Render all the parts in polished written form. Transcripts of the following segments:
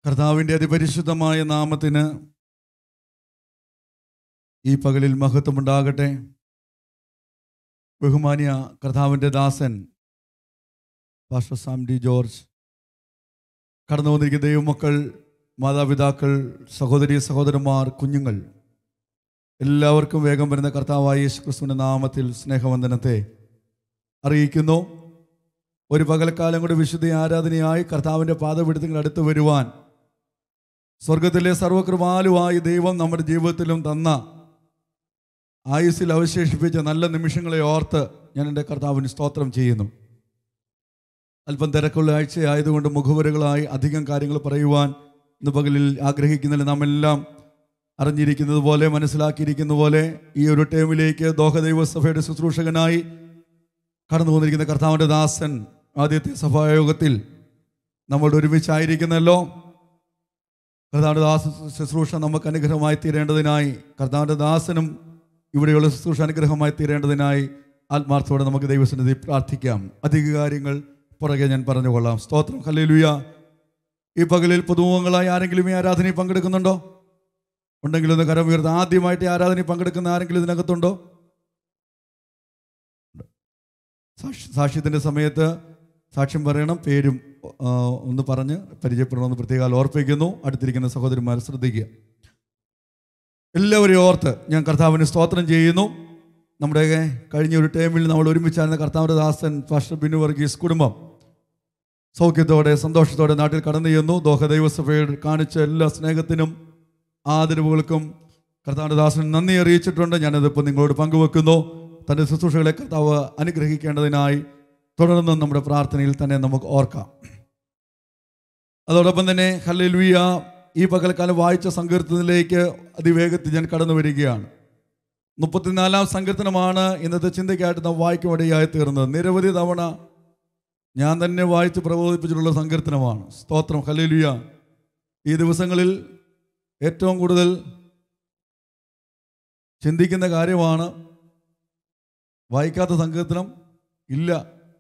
കർത്താവിൻ്റെ അതിപരിശുദ്ധമായ നാമത്തിന് ഈ പകലിൽ മഹത്വമുണ്ടാകട്ടെ. ബഹുമാന്യ കർത്താവിൻ്റെ ദാസൻ പാസ്റ്റർ സാം ഡി ജോർജ്, കടന്നു വന്നിരിക്കുന്ന ദൈവമക്കൾ, മാതാപിതാക്കൾ, സഹോദരി സഹോദരന്മാർ, കുഞ്ഞുങ്ങൾ, എല്ലാവർക്കും വേഗം വരുന്ന കർത്താവായ യേശുക്രിസ്തുവിൻ്റെ നാമത്തിൽ സ്നേഹവന്ദനത്തെ അറിയിക്കുന്നു. ഒരു പകൽക്കാലം കൂടി വിശുദ്ധ ആരാധനയായി കർത്താവിൻ്റെ പാദപീഠത്തിൽ അടുത്ത് വരുവാൻ സ്വർഗത്തിലെ സർവകൃപാലുവായ ദൈവം നമ്മുടെ ജീവിതത്തിലും തന്ന ആയുസ്സിൽ അവശേഷിപ്പിച്ച നല്ല നിമിഷങ്ങളെ ഓർത്ത് ഞാൻ എൻ്റെ കർത്താവിന് സ്തോത്രം ചെയ്യുന്നു. അല്പം തിരക്കുള്ള ആഴ്ചയായതുകൊണ്ട് മുഖവരകളായി അധികം കാര്യങ്ങൾ പറയുവാൻ ഇന്ന് പകലിൽ ആഗ്രഹിക്കുന്നില്ല. നാം എല്ലാം അറിഞ്ഞിരിക്കുന്നത് പോലെ, മനസ്സിലാക്കിയിരിക്കുന്ന പോലെ ഈ ഒരു ടൈമിലേക്ക് ദോഹ ദൈവസഭയുടെ ശുശ്രൂഷകനായി കടന്നു വന്നിരിക്കുന്ന കർത്താവിൻ്റെ ദാസൻ ആദ്യത്തെ സഭായോഗത്തിൽ നമ്മളുടെ ഒരുമിച്ചായിരിക്കുന്നല്ലോ. കർത്താവിൻ്റെ ദാസ ശുശ്രൂഷ നമുക്ക് അനുഗ്രഹമായി തീരേണ്ടതിനായി, കർത്താവിൻ്റെ ദാസനും ഇവിടെയുള്ള ശുശ്രൂഷ അനുഗ്രഹമായി തീരേണ്ടതിനായി ആത്മാർത്ഥത്തോടെ നമുക്ക് ദൈവസന്നിധി പ്രാർത്ഥിക്കാം. അധിക കാര്യങ്ങൾ പുറകെ ഞാൻ പറഞ്ഞുകൊള്ളാം. സ്തോത്രം, ഹല്ലേലൂയ. ഈ പകലിൽ പുതുമുഖങ്ങളായി ആരെങ്കിലും ഈ ആരാധനയിൽ പങ്കെടുക്കുന്നുണ്ടോ? ഉണ്ടെങ്കിൽ ഒന്ന് കരം ഉയർത്ത്. ആദ്യമായിട്ട് ഈ ആരാധനയിൽ പങ്കെടുക്കുന്ന ആരെങ്കിലും ഇതിനകത്തുണ്ടോ? സാക്ഷ്യത്തിൻ്റെ സമയത്ത് സാക്ഷ്യം പറയണം, പേരും ഒന്ന് പറഞ്ഞ് പരിചയപ്പെടണമെന്ന് പ്രത്യേകം ഓർപ്പിക്കുന്നു. അടുത്തിരിക്കുന്ന സഹോദരന്മാർ ശ്രദ്ധിക്കുക. എല്ലാവരെയും ഓർത്ത് ഞാൻ കർത്താവിന് സ്തോത്രം ചെയ്യുന്നു. നമ്മുടെ കഴിഞ്ഞ ഒരു ടൈമിൽ നമ്മൾ ഒരുമിച്ചായിരുന്ന കർത്താവിൻ്റെ ദാസൻ പാസ്റ്റർ ബിനു വർഗീസ് കുടുംബം സൗഖ്യത്തോടെ സന്തോഷത്തോടെ നാട്ടിൽ കടന്നു ചെന്നു. ദോഹ ദൈവസഭയിൽ കാണിച്ച എല്ലാ സ്നേഹത്തിനും ആദരവുകൾക്കും കർത്താവിൻ്റെ ദാസൻ നന്ദി അറിയിച്ചിട്ടുണ്ട്. ഞാനതിപ്പോൾ നിങ്ങളോട് പങ്കുവെക്കുന്നു. തൻ്റെ ശുശ്രൂഷകളെ കർത്താവ് അനുഗ്രഹിക്കേണ്ടതിനായി തുടർന്നും നമ്മുടെ പ്രാർത്ഥനയിൽ തന്നെ നമുക്ക് ഓർക്കാം. അതോടൊപ്പം തന്നെ ഹല്ലേലൂയ, ഈ പകൽക്കാലം വായിച്ച സങ്കീർത്തനത്തിലേക്ക് അതിവേഗത്തിൽ ഞാൻ കടന്നു വരികയാണ്. 34-ാം സങ്കീർത്തനമാണ് ഇന്നത്തെ ചിന്തയ്ക്കായിട്ട് നാം വായിക്കുമിടയായി തീർന്നത്. നിരവധി തവണ ഞാൻ തന്നെ വായിച്ച് പ്രബോധിപ്പിച്ചിട്ടുള്ള സങ്കീർത്തനമാണ്. സ്തോത്രം, ഹല്ലേലൂയ. ഈ ദിവസങ്ങളിൽ ഏറ്റവും കൂടുതൽ ചിന്തിക്കുന്ന കാര്യമാണ്, വായിക്കാത്ത സങ്കീർത്തനം ഇല്ല.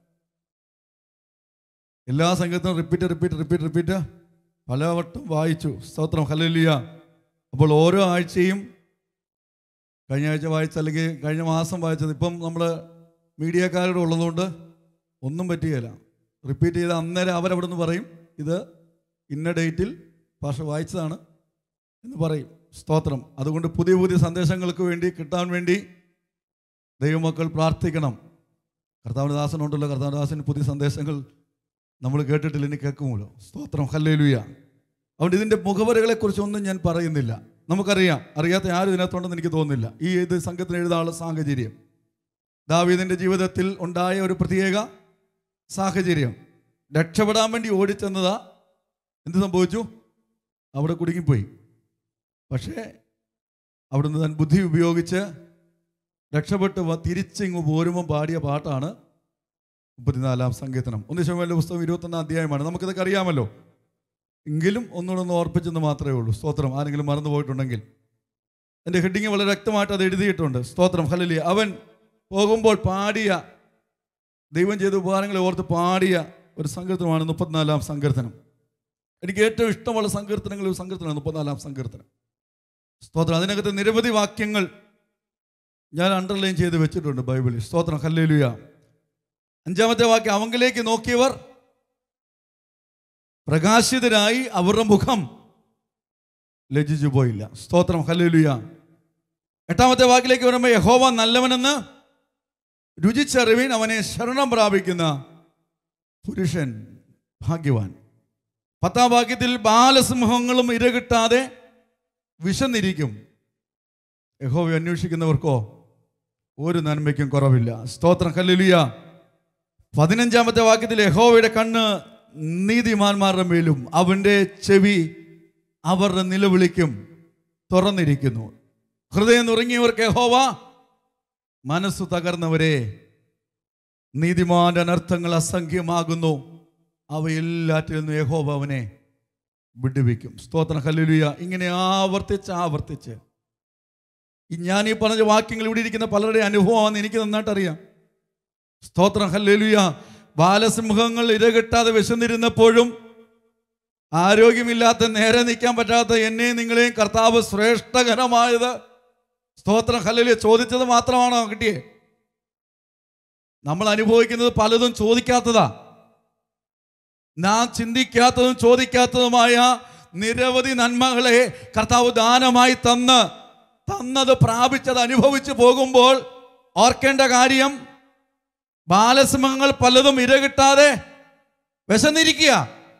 എല്ലാ സങ്കീർത്തനവും റിപ്പീറ്റ് പലവട്ടം വായിച്ചു. സ്തോത്രം, ഹല്ലേലൂയ. അപ്പോൾ ഓരോ ആഴ്ചയും, കഴിഞ്ഞ ആഴ്ച വായിച്ച അല്ലെങ്കിൽ കഴിഞ്ഞ മാസം വായിച്ചത്, ഇപ്പം നമ്മൾ മീഡിയക്കാരുടെ ഉള്ളതുകൊണ്ട് ഒന്നും പറ്റുകയില്ല. റിപ്പീറ്റ് ചെയ്ത് അന്നേരം അവരവിടെ നിന്ന് പറയും, ഇത് ഇന്ന ഡേറ്റിൽ ഭാഷ വായിച്ചതാണ് എന്ന് പറയും. സ്തോത്രം. അതുകൊണ്ട് പുതിയ പുതിയ സന്ദേശങ്ങൾക്ക് വേണ്ടി കിട്ടാൻ വേണ്ടി ദൈവമക്കൾ പ്രാർത്ഥിക്കണം. കർത്താവിൻ്റെ ദാസനുണ്ടല്ലോ, കർത്താവിൻ്റെ ദാസന് പുതിയ സന്ദേശങ്ങൾ നമ്മൾ കേട്ടിട്ടില്ല, ഇനി കേൾക്കുമല്ലോ. സ്തോത്രം, ഹല്ലേലൂയ. അതുകൊണ്ട് ഇതിൻ്റെ മുഖവരകളെക്കുറിച്ചൊന്നും ഞാൻ പറയുന്നില്ല. നമുക്കറിയാം, അറിയാത്ത ആരും ഇതിനകത്തുണ്ടെന്ന് എനിക്ക് തോന്നുന്നില്ല. ഇത് സംഘത്തിന് എഴുതാനുള്ള സാഹചര്യം, ദാവീദിൻ്റെ ജീവിതത്തിൽ ഉണ്ടായ ഒരു പ്രത്യേക സാഹചര്യം, രക്ഷപ്പെടാൻ വേണ്ടി ഓടിച്ചെന്നതാ. എന്ത് സംഭവിച്ചു? അവിടെ കുടുങ്ങിപ്പോയി. പക്ഷേ അവിടുന്ന് താൻ ബുദ്ധി ഉപയോഗിച്ച് രക്ഷപ്പെട്ട് തിരിച്ചിങ്ങ് പോരുമ്പം പാടിയ പാട്ടാണ് 34-ാം സങ്കീർത്തനം. 1 ശമൂവേലിന്റെ പുസ്തകം 21-ാം അധ്യായമാണ്. നമുക്കിതൊക്കെ അറിയാമല്ലോ, എങ്കിലും ഒന്നുകൂടെ ഒന്ന് ഓർപ്പിച്ചെന്ന് മാത്രമേ ഉള്ളൂ. സ്തോത്രം. ആരെങ്കിലും മറന്നു പോയിട്ടുണ്ടെങ്കിൽ എൻ്റെ ഹെഡിങ് വളരെ വ്യക്തമായിട്ട് അത് എഴുതിയിട്ടുണ്ട്. സ്തോത്രം, ഹല്ലേലൂയ. അവൻ പോകുമ്പോൾ പാടിയ, ദൈവം ചെയ്ത ഉപകാരങ്ങളെ ഓർത്ത് പാടിയ ഒരു സങ്കീർത്തനമാണ് 34-ാം സങ്കീർത്തനം. എനിക്ക് ഏറ്റവും ഇഷ്ടമുള്ള സങ്കീർത്തനങ്ങളിൽ ഒരു സങ്കീർത്തനമാണ് 34-ാം സങ്കീർത്തനം. സ്തോത്രം. അതിനകത്ത് നിരവധി വാക്യങ്ങൾ ഞാൻ അണ്ടർലൈൻ ചെയ്ത് വെച്ചിട്ടുണ്ട് ബൈബിളിൽ. സ്തോത്രം, ഹല്ലേലൂയ. 5-ാമത്തെ വാക്യം, അവങ്കിലേക്ക് നോക്കിയവർ പ്രകാശിതരായി, അവരുടെ മുഖം ലജ്ജിച്ചു പോയില്ല. സ്തോത്രം, ഹല്ലേലൂയ. 8-ാമത്തെ വാക്കിലേക്ക് വരുമ്പോൾ, യഹോവ നല്ലവനെന്ന് രുചിച്ചറിവിൻ, അവനെ ശരണം പ്രാപിക്കുന്ന പുരുഷൻ ഭാഗ്യവാൻ. 10-ാം വാക്യത്തിൽ, ബാലസിംഹങ്ങളും ഇരകിട്ടാതെ വിശന്നിരിക്കും, യഹോവയെ അന്വേഷിക്കുന്നവർക്കോ ഒരു നന്മയ്ക്കും കുറവില്ല. സ്തോത്രം, ഹല്ലേലൂയ. 15-ാമത്തെ വാക്യത്തിൽ, യഹോവയുടെ കണ്ണ് നീതിമാന്മാരുടെ മേലും അവൻ്റെ ചെവി അവരുടെ നിലവിളിക്കും തുറന്നിരിക്കുന്നു. ഹൃദയം നുറുങ്ങിയവർക്ക് യഹോവ മനസ്സു തകർന്നവരെ, നീതിമാന്റെ അനർത്ഥങ്ങൾ അസംഖ്യമാകുന്നു, അവയെല്ലാറ്റിൽ നിന്നും യഹോവ അവനെ വിടുവിക്കും. സ്തോത്രം, ഹല്ലേലൂയ. ഇങ്ങനെ ആവർത്തിച്ച് ഞാൻ ഈ പറഞ്ഞ വാക്യങ്ങൾ ഇവിടെ ഇരിക്കുന്ന പലരുടെ അനുഭവമാണെന്ന് എനിക്ക് നന്നായിട്ട് അറിയാം. സ്തോത്രം, ഹല്ലേലൂയ. ബാലസിംഹങ്ങൾ ഇരകിട്ടാതെ വിശന്നിരുന്നപ്പോഴും ആരോഗ്യമില്ലാത്ത, നേരെ നിൽക്കാൻ പറ്റാത്ത എന്നെയും നിങ്ങളെയും കർത്താവ് ശ്രേഷ്ഠകരമായത്, സ്തോത്രം ഹല്ലേലൂയ, ചോദിച്ചത് മാത്രമാണോ കിട്ടിയേ? നമ്മൾ അനുഭവിക്കുന്നത് പലതും ചോദിക്കാത്തതാ. നാം ചിന്തിക്കാത്തതും ചോദിക്കാത്തതുമായ നിരവധി നന്മകളെ കർത്താവ് ദാനമായി തന്നത് പ്രാപിച്ചത് അനുഭവിച്ചു പോകുമ്പോൾ ഓർക്കേണ്ട കാര്യം, ബാലസിംഹങ്ങൾ പലതും ഇരകിട്ടാതെ വിശന്നിരിക്കുക.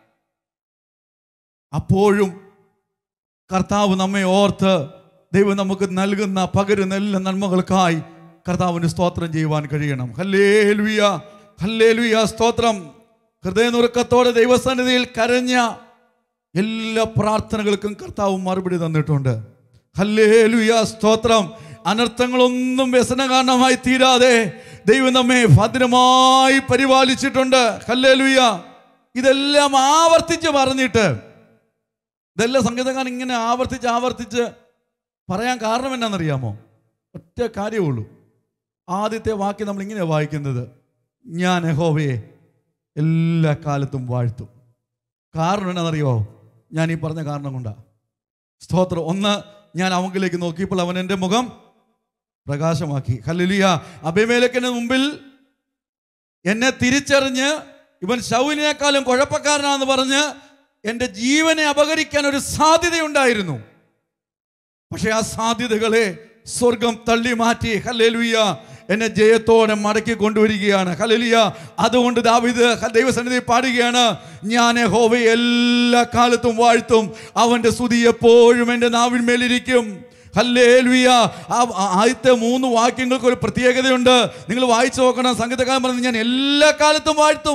അപ്പോഴും കർത്താവ് നമ്മെ ഓർത്ത് ദൈവം നമുക്ക് നൽകുന്ന പകരുന്ന എല്ലാ നന്മകൾക്കായി കർത്താവിന് സ്തോത്രം ചെയ്യുവാൻ കഴിയണം. ഹല്ലേലൂയ, ഹല്ലേലൂയ, സ്തോത്രം. ഹൃദയനുറുക്കത്തോടെ ദൈവസന്നിധിയിൽ കരഞ്ഞ എല്ലാ പ്രാർത്ഥനകൾക്കും കർത്താവ് മറുപടി തന്നിട്ടുണ്ട്. ഹല്ലേലൂയ, സ്തോത്രം. അനർത്ഥങ്ങളൊന്നും വ്യസന കാരണമായി തീരാതെ ദൈവം നമ്മെ ഭദ്രമായി പരിപാലിച്ചിട്ടുണ്ട്. ഹല്ലേലൂയ. ഇതെല്ലാം ആവർത്തിച്ച് പറഞ്ഞിട്ട്, ഇതെല്ലാം സംഗീതക്കാരൻ ഇങ്ങനെ ആവർത്തിച്ച് പറയാൻ കാരണം എന്നാണെന്നറിയാമോ? ഒറ്റ കാര്യമേ ഉള്ളൂ. ആദ്യത്തെ വാക്യം നമ്മൾ ഇങ്ങനെ വായിക്കുന്നത്, ഞാൻ യഹോവയെ എല്ലാ കാലത്തും വാഴ്ത്തും. കാരണം എന്നാണെന്നറിയോ? ഞാൻ ഈ പറഞ്ഞ കാരണം കൊണ്ടാണ്. സ്തോത്രം. ഒന്ന്, ഞാൻ അവങ്കിലേക്ക് നോക്കിയപ്പോൾ അവൻ എൻ്റെ മുഖം പ്രകാശമാക്കി. ഹല്ലേലൂയ. അബീമേലെക്കിന് മുമ്പിൽ എന്നെ തിരിച്ചറിഞ്ഞ് ഇവൻ ശൗലിനേക്കാളും കുഴപ്പക്കാരനാണെന്ന് പറഞ്ഞ് എൻ്റെ ജീവനെ അപഹരിക്കാൻ ഒരു സാധ്യതയുണ്ടായിരുന്നു. പക്ഷെ ആ സാധ്യതകളെ സ്വർഗം തള്ളി മാറ്റി. ഹല്ലേലൂയ. എന്നെ ജയത്തോടെ മടക്കി കൊണ്ടുവരികയാണ്. ഹല്ലേലൂയ. അതുകൊണ്ട് ദാവീദ് ദൈവസന്നിധിയിൽ പാടുകയാണ്, ഞാൻ യഹോവയെ എല്ലാ കാലത്തും വാഴ്ത്തും, അവൻ്റെ സ്തുതി എപ്പോഴും എൻ്റെ നാവിന്മേലിരിക്കും. ഹല്ലേലൂയ. ആദ്യത്തെ 3 വാക്യങ്ങൾക്ക് ഒരു പ്രത്യേകതയുണ്ട്. നിങ്ങൾ വായിച്ചു നോക്കണം. സംഗീതക്കാരൻ പറഞ്ഞു, ഞാൻ എല്ലാ കാലത്തും വാഴ്ത്തും,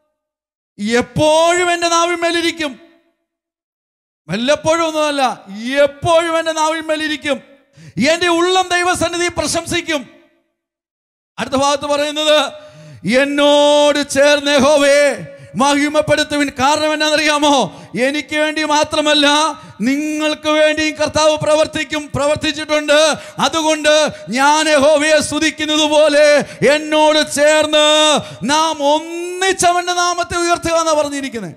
എപ്പോഴും എൻ്റെ നാവിന്മേലിരിക്കും. വല്ലപ്പോഴും ഒന്നുമല്ല, എപ്പോഴും എൻ്റെ നാവിന്മേലിരിക്കും. എൻ്റെ ഉള്ളം ദൈവസന്നിധി പ്രശംസിക്കും. അടുത്ത ഭാഗത്ത് പറയുന്നത്, എന്നോട് ചേർന്ന് യഹോവയെ മഹിമപ്പെടുത്തുവിൻ. കാരണം എന്നാണെന്നറിയാമോ? എനിക്ക് വേണ്ടി മാത്രമല്ല, നിങ്ങൾക്ക് വേണ്ടി കർത്താവ് പ്രവർത്തിച്ചിട്ടുണ്ട്. അതുകൊണ്ട് ഞാൻ യഹോവയെ സ്തുതിക്കുന്നത് പോലെ എന്നോട് ചേർന്ന് നാം ഒന്നിച്ചവന്റെ നാമത്തെ ഉയർത്തുക എന്നാണ് പറഞ്ഞിരിക്കുന്നത്.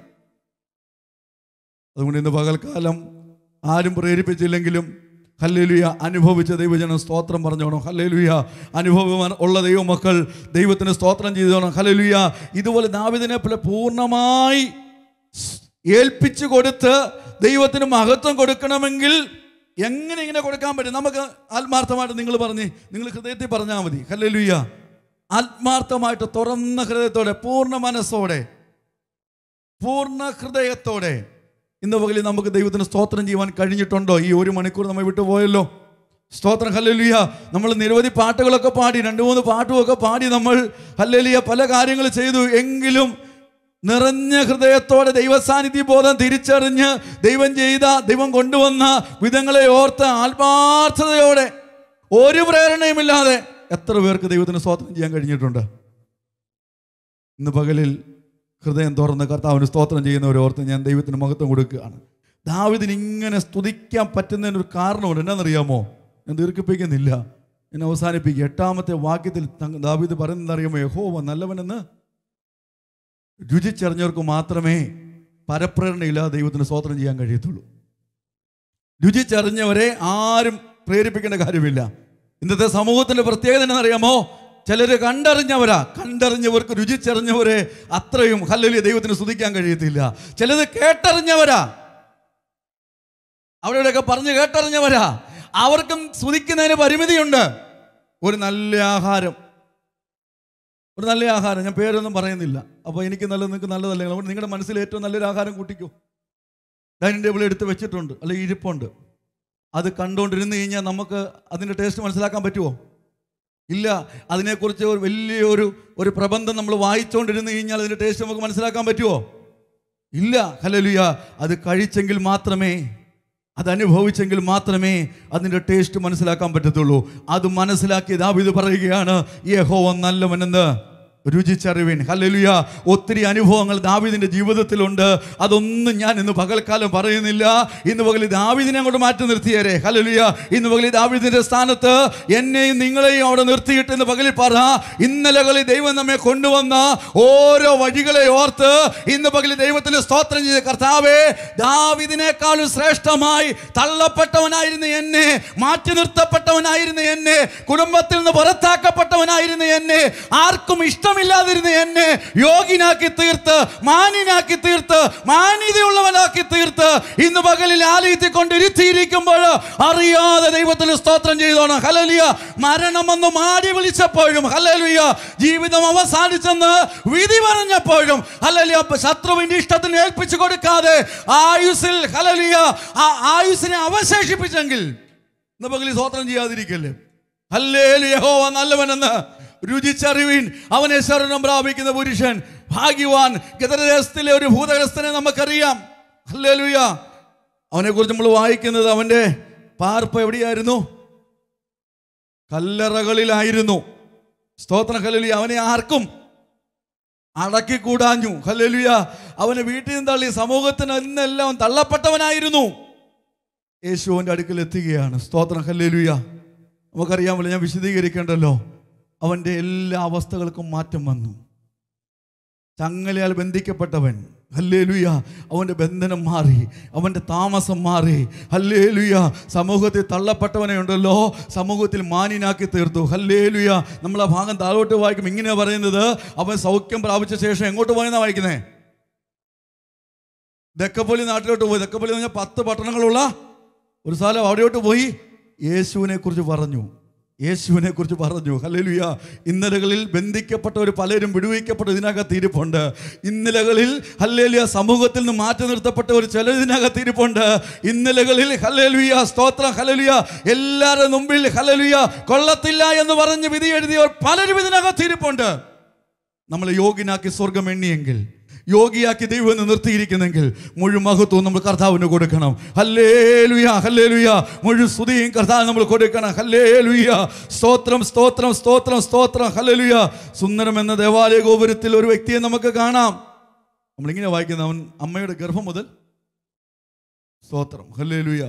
അതുകൊണ്ട് ഇന്ന് പകൽക്കാലം ആരും പ്രേരിപ്പിച്ചില്ലെങ്കിലും ഹല്ലേലൂയ അനുഭവിച്ച ദൈവജനം സ്തോത്രം പറഞ്ഞോണം. ഹല്ലേലൂയ. അനുഭവം ഉള്ള ദൈവമക്കൾ ദൈവത്തിന് സ്തോത്രം ചെയ്തോണം. ഹല്ലേലൂയ. ഇതുപോലെ ദാവീദിനെ പോലെ പൂർണ്ണമായി ഏൽപ്പിച്ചു കൊടുത്ത് ദൈവത്തിന് മഹത്വം കൊടുക്കണമെങ്കിൽ എങ്ങനെ ഇങ്ങനെ കൊടുക്കാൻ പറ്റും? നമുക്ക് ആത്മാർത്ഥമായിട്ട് നിങ്ങൾ ഹൃദയത്തിൽ പറഞ്ഞാൽ മതി. ഹല്ലേലൂയ. ആത്മാർത്ഥമായിട്ട് തുറന്ന ഹൃദയത്തോടെ, പൂർണ്ണ മനസ്സോടെ, പൂർണ്ണ ഹൃദയത്തോടെ ഇന്ന് പകലിൽ നമുക്ക് ദൈവത്തിന് സ്തോത്രം ചെയ്യുവാൻ കഴിഞ്ഞിട്ടുണ്ടോ? ഈ 1 മണിക്കൂർ നമ്മൾ വിട്ടുപോയല്ലോ. സ്തോത്രം. ഹല്ലേലൂയ. നമ്മൾ നിരവധി പാട്ടുകളൊക്കെ പാടി, 2-3 പാട്ടുമൊക്കെ പാടി നമ്മൾ ഹല്ലേലൂയ പല കാര്യങ്ങൾ ചെയ്തു. എങ്കിലും നിറഞ്ഞ ഹൃദയത്തോടെ ദൈവസാന്നിധ്യ ബോധം തിരിച്ചറിഞ്ഞ് ദൈവം കൊണ്ടുവന്ന വിധങ്ങളെ ഓർത്ത് ആത്മാർത്ഥതയോടെ ഒരു പ്രേരണയുമില്ലാതെ എത്ര പേർക്ക് ദൈവത്തിന് സ്തോത്രം ചെയ്യാൻ കഴിഞ്ഞിട്ടുണ്ട്? ഇന്ന് പകലിൽ ഹൃദയം തുറന്ന് കർത്താവിന് സ്തോത്രം ചെയ്യുന്നവരോർത്ത് ഞാൻ ദൈവത്തിന് മഹത്വം കൊടുക്കുകയാണ്. ദാവീദിന് ഇങ്ങനെ സ്തുതിക്കാൻ പറ്റുന്നതിനൊരു കാരണമുണ്ട്. എന്നാണെന്നറിയാമോ? ഞാൻ ദീർഘിപ്പിക്കുന്നില്ല, ഞാൻ അവസാനിപ്പിക്കുക. 8-ാമത്തെ വാക്യത്തിൽ ദാവീദ് പറയുന്നതറിയാമോ? യഹോവ നല്ലവനെന്ന് രുചിച്ചറിഞ്ഞവർക്ക് മാത്രമേ പരപ്രേരണയില്ലാതെ ദൈവത്തിന് സ്തോത്രം ചെയ്യാൻ കഴിയത്തുള്ളൂ. രുചിച്ചറിഞ്ഞവരെ ആരും പ്രേരിപ്പിക്കേണ്ട കാര്യമില്ല. ഇന്നത്തെ സമൂഹത്തിൻ്റെ പ്രത്യേകത എന്നറിയാമോ? ചിലർ കണ്ടറിഞ്ഞവർക്ക് രുചിച്ചറിഞ്ഞവരെ അത്രയും ഹല്ലേലൂയ ദൈവത്തിന് സ്തുതിക്കാൻ കഴിയത്തില്ല. ചിലത് കേട്ടറിഞ്ഞവരാ, അവരുടെയൊക്കെ പറഞ്ഞ് കേട്ടറിഞ്ഞവരാ, അവർക്കും സ്തുതിക്കുന്നതിന് പരിമിതിയുണ്ട്. ഒരു നല്ല ആഹാരം, ഞാൻ പേരൊന്നും പറയുന്നില്ല. അപ്പോൾ എനിക്ക് നിങ്ങൾക്ക് നല്ലതല്ല. അതുകൊണ്ട് നിങ്ങളുടെ മനസ്സിൽ ഏറ്റവും നല്ലൊരു ആഹാരം കൂട്ടിക്കോ. ഡൈനിങ് ടേബിൾ എടുത്ത് വെച്ചിട്ടുണ്ട്, അല്ലെങ്കിൽ ഇരിപ്പുണ്ട്. അത് കണ്ടുകൊണ്ടിരുന്ന് കഴിഞ്ഞാൽ നമുക്ക് അതിൻ്റെ ടേസ്റ്റ് മനസ്സിലാക്കാൻ പറ്റുമോ? ഇല്ല. അതിനെക്കുറിച്ച് വലിയൊരു പ്രബന്ധം നമ്മൾ വായിച്ചുകൊണ്ടിരുന്ന് കഴിഞ്ഞാൽ അതിൻ്റെ ടേസ്റ്റ് നമുക്ക് മനസ്സിലാക്കാൻ പറ്റുമോ? ഇല്ല. ഹല്ലേലൂയ. അത് കഴിച്ചെങ്കിൽ മാത്രമേ, അത് അനുഭവിച്ചെങ്കിൽ മാത്രമേ അതിൻ്റെ ടേസ്റ്റ് മനസ്സിലാക്കാൻ പറ്റത്തുള്ളൂ. അത് മനസ്സിലാക്കി ദാവീദ് പറയുകയാണ്, യഹോവ നല്ലവനെന്ന് രുചിച്ചറിവിൻ. ഹല്ലേലൂയ. ഒത്തിരി അനുഭവങ്ങൾ ദാവീദിന്റെ ജീവിതത്തിലുണ്ട്. അതൊന്നും ഞാൻ ഇന്ന് പകൽക്കാലം പറയുന്നില്ല. ഇന്ന് പകൽ ദാവീദിനെ അങ്ങോട്ട് മാറ്റി നിർത്തിയേരെ. ഹല്ലേലൂയ. ഇന്ന് പകൽ ദാവീദിന്റെ സ്ഥാനത്ത് എന്നെയും നിങ്ങളെയും അവിടെ നിർത്തിയിട്ട് ഇന്ന് പകലിൽ പറ, ഇന്നലകളിൽ ദൈവം നമ്മെ കൊണ്ടുവന്ന ഓരോ വഴികളെ ഓർത്ത് ഇന്ന് പകലിൽ ദൈവത്തിന് സ്തോത്രം ചെയ്ത്, കർത്താവേ, ദാവീദിനേക്കാളും ശ്രേഷ്ഠമായി തള്ളപ്പെട്ടവനായിരുന്നു എന്നെ, മാറ്റി നിർത്തപ്പെട്ടവനായിരുന്നു എന്നെ, കുടുംബത്തിൽ നിന്ന് പുറത്താക്കപ്പെട്ടവനായിരുന്നു എന്നെ, ആർക്കും ഇഷ്ടമില്ലാതിരുന്ന എന്നെ യോഗ്യനാക്കി തീർത്ത്, മാന്യനാക്കി തീർത്ത്, മാന്യതയുള്ളവനാക്കി തീർത്ത് ഇന്ന് പകലിൽ ആലയത്തിൽ കൊണ്ടിരുത്തിയിരിക്കുമ്പോൾ അറിയാതെ ദൈവത്തിന് സ്തോത്രം ചെയ്തോണം. ഹല്ലേലൂയ. മരണമെന്ന് മാടി വിളിച്ചപ്പോഴും, ഹല്ലേലൂയ, ജീവിതം അവസാനിച്ചെന്ന് വിധി പറഞ്ഞപ്പോഴും, ഹല്ലേലൂയ, ശത്രുവിന്റെ ഇഷ്ടത്തിന് ഏൽപ്പിച്ചു കൊടുക്കാതെ ആയുസ്സിൽ, ഹല്ലേലൂയ, ആ ആയുസ്സിനെ അവശേഷിപ്പിച്ചെങ്കിൽ ഇന്ന് പകലിൽ സ്തോത്രം ചെയ്യാതിരിക്കല്ലേ. ഹല്ലേലൂയ. യഹോവ നല്ലവനെന്ന് രുചിച്ചറിവിൻ. അവനെ ശരണം പ്രാപിക്കുന്ന പുരുഷൻ ഭാഗ്യവാൻ. ഗദരദേശത്തിലെ ഒരു ഭൂതഗ്രസ്തനെ നമുക്കറിയാം. ഹല്ലേലൂയ. അവനെ കുറിച്ച് നമ്മൾ വായിക്കുന്നത് അവന്റെ പാർപ്പ് എവിടെയായിരുന്നു? കല്ലറകളിലായിരുന്നു. സ്തോത്രം. ഹല്ലേലൂയ. അവനെ ആർക്കും അടക്കിക്കൂടാഞ്ഞു. ഹല്ലേലൂയ. അവനെ വീട്ടിൽ നിന്ന് തള്ളി, സമൂഹത്തിന് ഇന്നെല്ലാം തള്ളപ്പെട്ടവനായിരുന്നു. യേശുവിൻ്റെ അടുക്കൽ എത്തുകയാണ്. സ്തോത്രം. ഹല്ലേലൂയ. നമുക്കറിയാമല്ലോ, ഞാൻ വിശദീകരിക്കേണ്ടല്ലോ. അവൻ്റെ എല്ലാ അവസ്ഥകൾക്കും മാറ്റം വന്നു. ചങ്ങലയാൽ ബന്ധിക്കപ്പെട്ടവൻ, ഹല്ലേലൂയ, അവൻ്റെ ബന്ധനം മാറി, അവൻ്റെ താമസം മാറി. ഹല്ലേലൂയ. സമൂഹത്തിൽ തള്ളപ്പെട്ടവനെ ഉണ്ടല്ലോ, സമൂഹത്തിൽ മാന്യനാക്കി തീർത്തു. ഹല്ലേലൂയ. നമ്മൾ ആ ഭാഗം താഴോട്ട് വായിക്കും. ഇങ്ങനെയാണ് പറയുന്നത്, അവൻ സൗഖ്യം പ്രാപിച്ച ശേഷം എങ്ങോട്ട് പോയെന്നാണ് വായിക്കുന്നത്? ദക്കപ്പൊലി നാട്ടിലോട്ട് പോയി. ദക്കപ്പൊലി എന്ന് പറഞ്ഞാൽ 10 പട്ടണങ്ങളുള്ള ഒരു സ്ഥലം. അവിടെയോട്ട് പോയി യേശുവിനെ കുറിച്ച് പറഞ്ഞു. യേശുവിനെ കുറിച്ച് പറഞ്ഞു. ഹല്ലേലൂയ. ഇന്നലകളിൽ ബന്ധിക്കപ്പെട്ടവർ പലരും വിടുവിക്കപ്പെട്ട ഇതിനകത്ത് ഇരിപ്പുണ്ട്. ഇന്നലകളിൽ, ഹല്ലേലൂയ, സമൂഹത്തിൽ നിന്ന് മാറ്റി നിർത്തപ്പെട്ടവർ ചിലർ ഇതിനകത്ത് ഇരിപ്പുണ്ട്. ഇന്നലകളിൽ, ഹല്ലേലൂയ, സ്തോത്രം, ഹല്ലേലൂയ, എല്ലാവരുടെ മുമ്പിൽ, ഹല്ലേലൂയ, കൊള്ളത്തില്ല എന്ന് പറഞ്ഞ് വിധി എഴുതിയവർ പലരും ഇതിനകത്ത് ഇരിപ്പുണ്ട്. നമ്മൾ യോഗ്യനാക്കി സ്വർഗം എണ്ണിയെങ്കിൽ, യോഗിയാക്കി ദൈവം നിർത്തിയിരിക്കുന്നെങ്കിൽ മുഴുവൻ മഹത്വവും നമ്മൾ കർത്താവിന് കൊടുക്കണം. ഹല്ലേലൂയ. ഹല്ലേലൂയ. മുഴുവൻ സ്തുതിയും കർത്താവിന് നമ്മൾ കൊടുക്കണം. ഹല്ലേലൂയ. സ്തോത്രം, സ്തോത്രം, സ്തോത്രം, സ്തോത്രം. ഹല്ലേലൂയ. സുന്ദരം എന്ന ദേവാലയ ഗോപുരത്തിൽ ഒരു വ്യക്തിയെ നമുക്ക് കാണാം. നമ്മളിങ്ങനെ വായിക്കുന്ന, അവൻ അമ്മയുടെ ഗർഭം മുതൽ, സ്തോത്രം, ഹല്ലേലൂയ,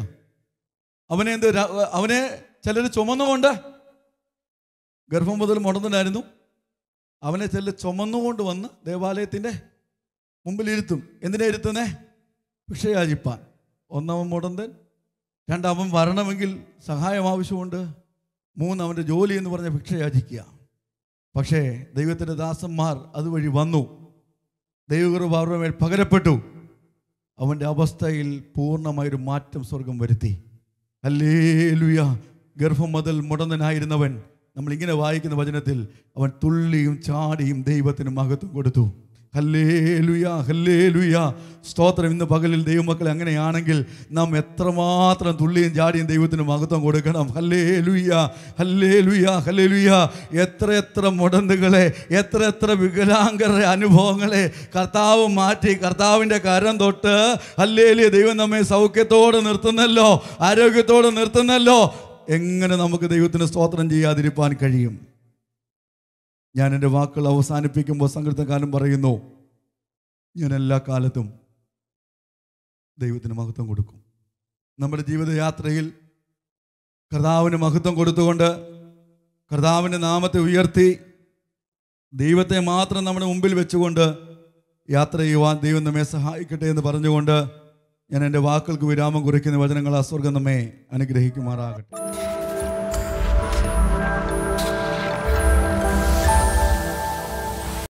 അവനെ ചിലർ ചുമന്നുകൊണ്ട്, ഗർഭം മുതൽ മുടന്തനായിരുന്നു, അവനെ ചിലർ ചുമന്നുകൊണ്ട് വന്ന് ദേവാലയത്തിൻ്റെ മുമ്പിൽ ഇരുത്തും. എന്തിനാ ഇരുത്തുന്നേ? ഭിക്ഷയാചിപ്പാൻ. ഒന്നവൻ മുടന്തൻ, രണ്ടവൻ വരണമെങ്കിൽ സഹായം ആവശ്യമുണ്ട്, 3 അവൻ്റെ ജോലി എന്ന് പറഞ്ഞ ഭിക്ഷയാചിക്കുക. പക്ഷേ ദൈവത്തിൻ്റെ ദാസന്മാർ അതുവഴി വന്നു. ദൈവകൃപ അവരുടെ മേൽ പകരപ്പെട്ടു. അവൻ്റെ അവസ്ഥയിൽ പൂർണ്ണമായൊരു മാറ്റം സ്വർഗം വരുത്തി. ഹല്ലേലൂയ. ഗർഭം മുതൽ മുടന്തനായിരുന്നവൻ, നമ്മളിങ്ങനെ വായിക്കുന്ന വചനത്തിൽ, അവൻ തുള്ളിയും ചാടിയും ദൈവത്തിന് മഹത്വം കൊടുത്തു. ഹല്ലേലൂയ. ഹല്ലേലൂയ. സ്തോത്രം. ഇന്ന് പകലിൽ ദൈവമക്കളെ അങ്ങനെയാണെങ്കിൽ നാം എത്രമാത്രം തുള്ളിയും ചാടിയും ദൈവത്തിന് മഹത്വം കൊടുക്കണം. ഹല്ലേലൂയ. ഹല്ലേലൂയ. ഹല്ലേലൂയ. എത്ര മുടന്തുകളെ, എത്ര വികലാംഗരുടെ അനുഭവങ്ങളെ കർത്താവ് മാറ്റി, കർത്താവിൻ്റെ കരം തൊട്ട്, ഹല്ലേലൂയ, ദൈവം നമ്മെ സൗഖ്യത്തോടെ നിർത്തുന്നല്ലോ, ആരോഗ്യത്തോടെ നിർത്തുന്നല്ലോ. എങ്ങനെ നമുക്ക് ദൈവത്തിന് സ്തോത്രം ചെയ്യാതിരിക്കാൻ കഴിയും? ഞാൻ എൻ്റെ വാക്കുകൾ അവസാനിപ്പിക്കുമ്പോൾ സങ്കീർത്തനക്കാരൻ പറയുന്നു, ഞാൻ എല്ലാ കാലത്തും ദൈവത്തിന് മഹത്വം കൊടുക്കും. നമ്മുടെ ജീവിതയാത്രയിൽ കർത്താവിന് മഹത്വം കൊടുത്തുകൊണ്ട്, കർത്താവിൻ്റെ നാമത്തെ ഉയർത്തി, ദൈവത്തെ മാത്രം നമ്മുടെ മുമ്പിൽ വെച്ചുകൊണ്ട് യാത്ര ചെയ്യുവാൻ ദൈവം നമ്മെ സഹായിക്കട്ടെ എന്ന് പറഞ്ഞുകൊണ്ട് ഞാൻ എൻ്റെ വാക്കുകൾക്ക് വിരാമം കുറിക്കുന്ന വചനങ്ങൾ ആ സ്വർഗ്ഗം നമ്മെ അനുഗ്രഹിക്കുമാറാകട്ടെ.